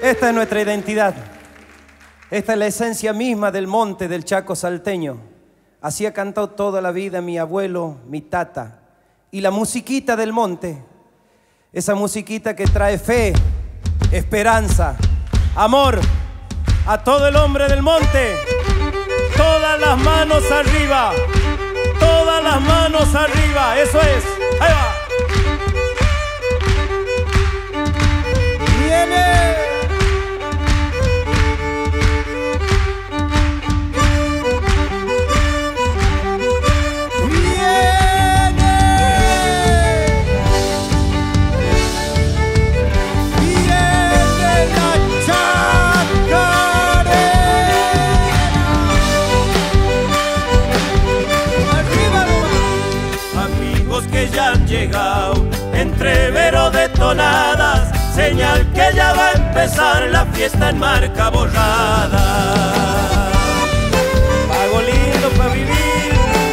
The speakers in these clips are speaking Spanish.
Esta es nuestra identidad. Esta es la esencia misma del monte del Chaco salteño. Así ha cantado toda la vida mi abuelo, mi tata. Y la musiquita del monte, esa musiquita que trae fe, esperanza, amor a todo el hombre del monte. Todas las manos arriba, todas las manos arriba, eso es, ahí va. Viene. Entrevero de tonadas, señal que ya va a empezar la fiesta en marca borrada. Pago lindo para vivir.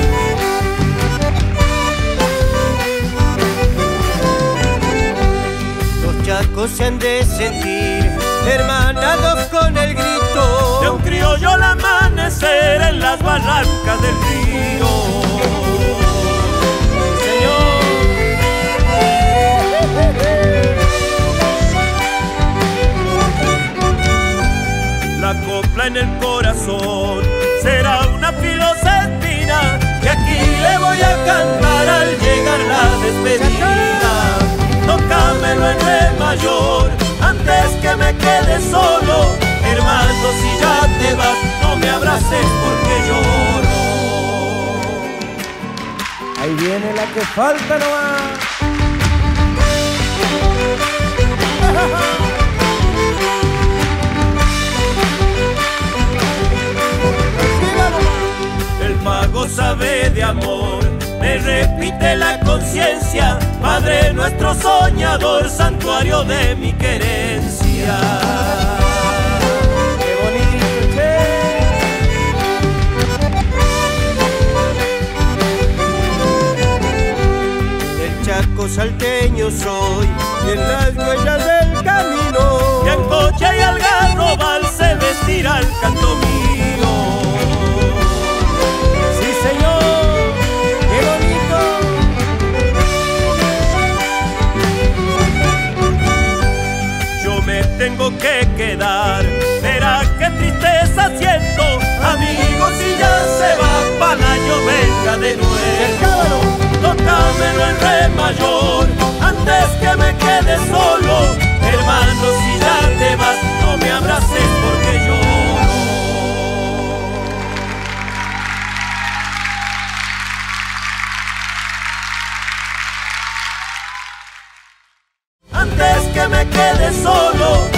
Los chacos se han de sentir hermanados con el grito de un criollo al amanecer en las barrancas del río. La copla en el corazón será una filosa espina que aquí le voy a cantar al llegar la despedida. Tócamelo en re mayor antes que me quede solo. Hermano, si ya te vas, no me abraces porque lloro. Ahí viene la que falta nomás. El mago sabe de amor, me repite la conciencia, Padre nuestro soñador, santuario de mi querencia. ¡Qué bonito, che! Del Chaco salteño soy, y en las huellas del camino, y en coche y algarrobal se vestirá el canto mío. Tengo que quedar, verá qué tristeza siento, amigos, si ya se va, para el año venga de nuevo. Tócamelo en re mayor, antes que me quede solo, hermano, si ya te vas, no me abraces porque lloro. Antes que me quede solo,